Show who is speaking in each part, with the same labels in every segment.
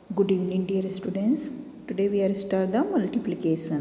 Speaker 1: Good evening, dear students. Today we are start the multiplication.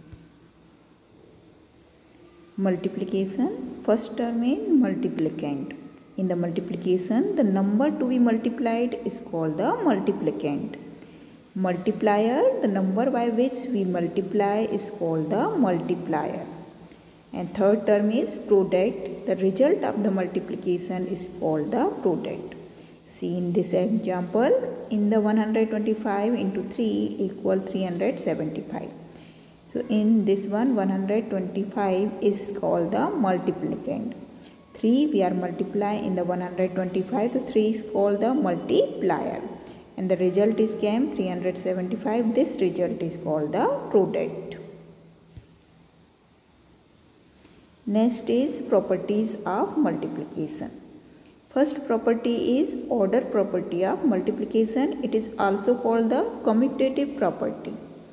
Speaker 1: Multiplication. First term is multiplicand. In the multiplication, the number to be multiplied is called the multiplicand. Multiplier, the number by which we multiply is called the multiplier. And third term is product. The result of the multiplication is called the product. See in this example, in the 125 into 3 equal 375. So in this one 125 is called the multiplicand. 3 we are multiplying in the 125, so 3 is called the multiplier. And the result is came 375. This result is called the product. Next is properties of multiplication. First property is order property of multiplication. It is also called the commutative property.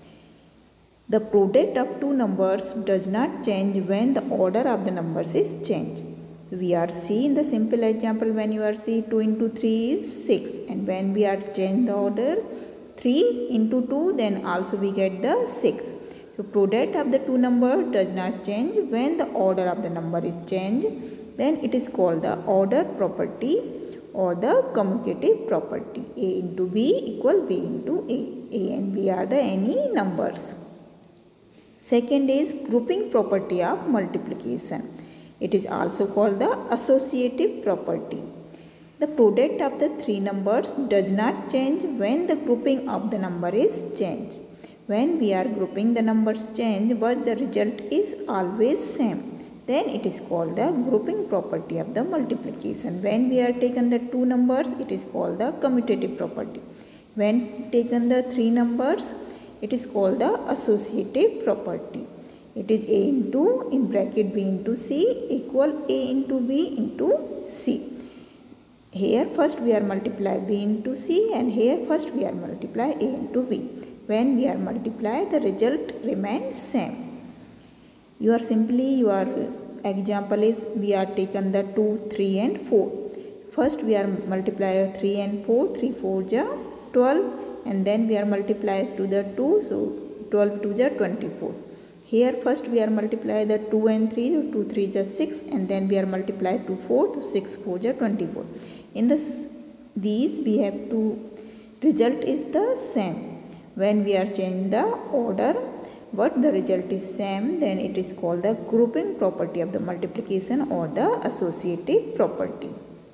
Speaker 1: The product of two numbers does not change when the order of the numbers is changed. We are seeing the simple example when you are see 2 into 3 is 6, and when we are change the order 3 into 2, then also we get the 6. So product of the two number does not change when the order of the number is changed. Then it is called the order property or the commutative property. A into B equal B into A. A and B are the any numbers. Second is grouping property of multiplication. It is also called the associative property. The product of the three numbers does not change when the grouping of the number is changed. When we are grouping the numbers change, but the result is always same. Then it is called the grouping property of the multiplication. When we are taken the two numbers, it is called the commutative property. When taken the three numbers, it is called the associative property. It is A into in bracket B into C equal A into B into C. Here first we are multiply B into C, and here first we are multiply A into B. When we are multiply, the result remains same. Your example is we are taken the 2, 3 and 4. First we are multiply 3 and 4, 3 4 ja 12, and then we are multiply to the 2, so 12 2 ja 24. Here first we are multiply the 2 and 3, so 2 3 ja 6, and then we are multiply to 4, so 6 4 ja 24. In these we have to result is the same. When we are change the order, but the result is same, then it is called the grouping property of the multiplication or the associative property.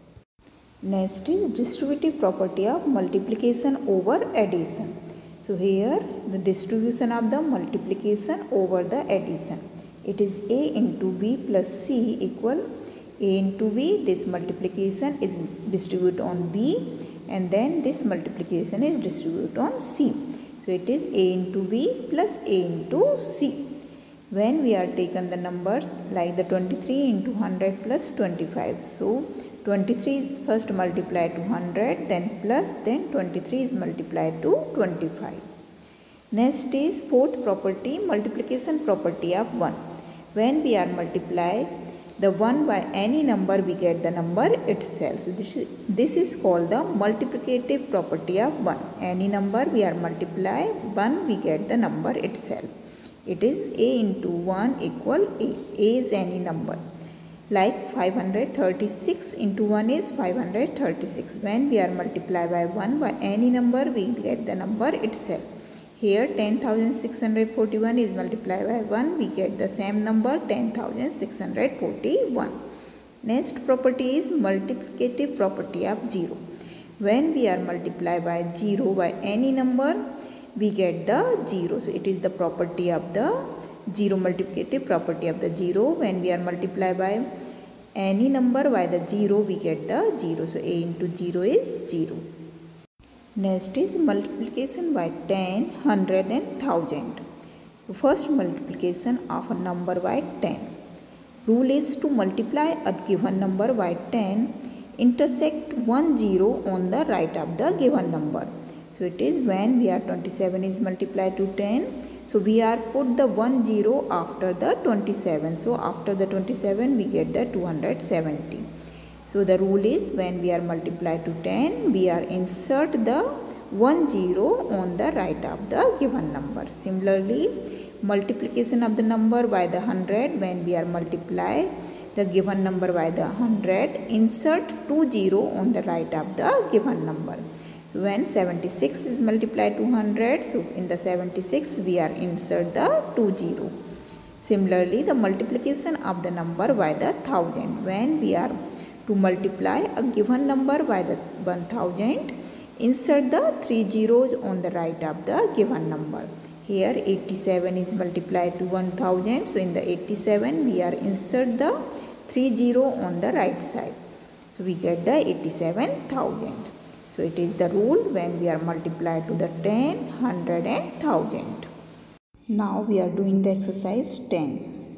Speaker 1: Next is distributive property of multiplication over addition. So here the distribution of the multiplication over the addition. It is A into B plus C equal A into B. This multiplication is distributed on B, and then this multiplication is distributed on C. So it is A into B plus A into C. When we are taken the numbers like the 23 into 100 plus 25. So 23 is first multiplied to 100, then plus, then 23 is multiplied to 25. Next is fourth property, multiplication property of 1. When we are multiply the 1 by any number, we get the number itself. So this is called the multiplicative property of 1. Any number we are multiply 1, we get the number itself. It is A into 1 equal A. A is any number. Like 536 into 1 is 536. When we are multiply by 1 by any number, we get the number itself. Here 10,641 is multiplied by 1, we get the same number 10,641. Next property is multiplicative property of 0. When we are multiplied by 0 by any number, we get the 0. So it is the property of the 0, multiplicative property of the 0. When we are multiplied by any number by the 0, we get the 0. So A into 0 is 0. Next is multiplication by 10, 100 and 1000. First multiplication of a number by 10. Rule is to multiply a given number by 10, intersect one zero on the right of the given number. So it is when we are 27 is multiplied to 10. So we are put the 1 0 after the 27. So after the 27 we get the 270. So the rule is when we are multiplied to 10, we are insert the one zero on the right of the given number. Similarly, multiplication of the number by the 100, when we are multiply the given number by the 100, insert 20 on the right of the given number. So when 76 is multiplied to 100, so in the 76 we are insert the 20. Similarly, the multiplication of the number by the 1000, when we are to multiply a given number by the 1000, insert the 3 zeros on the right of the given number. Here 87 is multiplied to 1000, so in the 87 we are insert the 30 on the right side. So we get the 87,000. So it is the rule when we are multiplied to the 10, 100 and 1000. Now we are doing the exercise 10.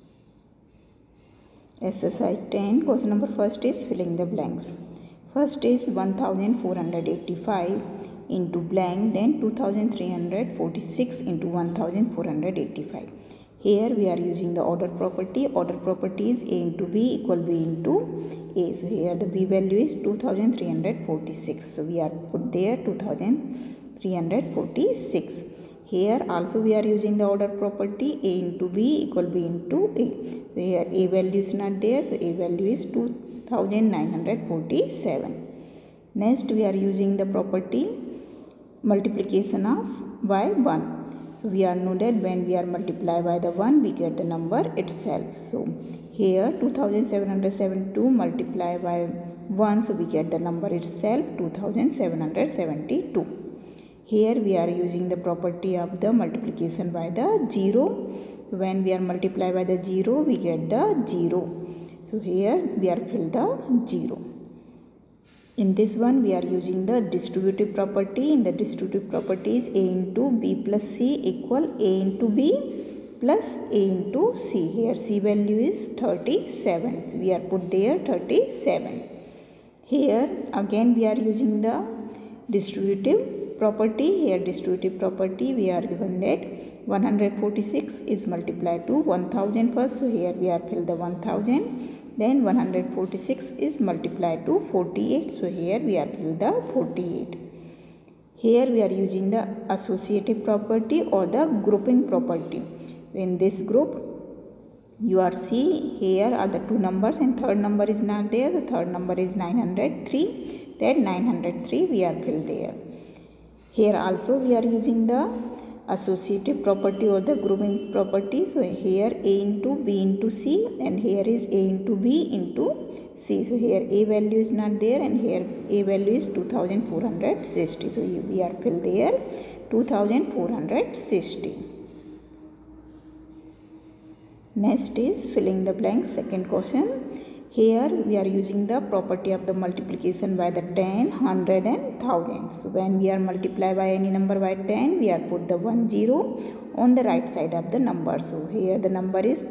Speaker 1: Exercise 10, question number first is filling the blanks. First is 1485 into blank, then 2346 into 1485. Here we are using the order property. Order property is A into B equal B into A. So here the B value is 2346. So we are put there 2346. Here also we are using the order property. A into B equal B into A. So here A value is not there. So A value is 2947. Next we are using the property multiplication of by 1. So we are know that when we are multiply by the 1, we get the number itself. So here 2772 multiply by 1, so we get the number itself 2772. Here we are using the property of the multiplication by the 0. So when we are multiply by the 0, we get the 0. So here we are fill the 0. In this one we are using the distributive property. In the distributive property is A into B plus C equal A into B plus A into C. Here C value is 37. So we are put there 37. Here again we are using the distributive property. Here distributive property we are given that 146 is multiplied to 1000 first. So here we are fill the 1000. Then 146 is multiplied to 48. So here we are fill the 48. Here we are using the associative property or the grouping property. In this group you are see here are the two numbers and third number is not there. The third number is 903. That 903 we are fill there. Here also we are using the associative property or the grouping property. So here A into B into C and here is A into B into C. So here A value is not there and here A value is 2460. So we are fill there 2460. Next is filling the blank, second question. Here we are using the property of the multiplication by the 10, 100 and 1000. So when we are multiply by any number by 10, we are put the 10 on the right side of the number. So here the number is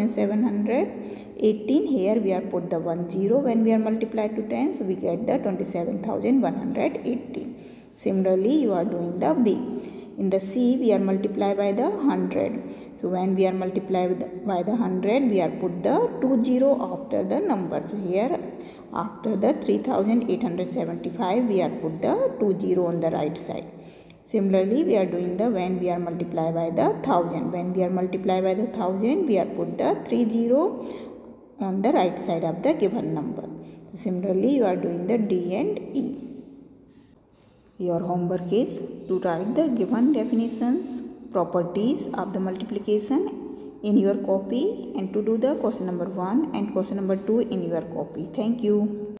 Speaker 1: 2718. Here we are put the 10 when we are multiplied to 10. So we get the 27,180. Similarly you are doing the B. In the C we are multiply by the 100. So when we are multiply by the 100, we are put the 20 after the number. So here after the 3875 we are put the 20 on the right side. Similarly we are doing the when we are multiply by the 1000. When we are multiply by the 1000, we are put the 30 on the right side of the given number. Similarly you are doing the D and E. Your homework is to write the given definitions, properties of the multiplication in your copy and to do the question number 1 and question number 2 in your copy. Thank you.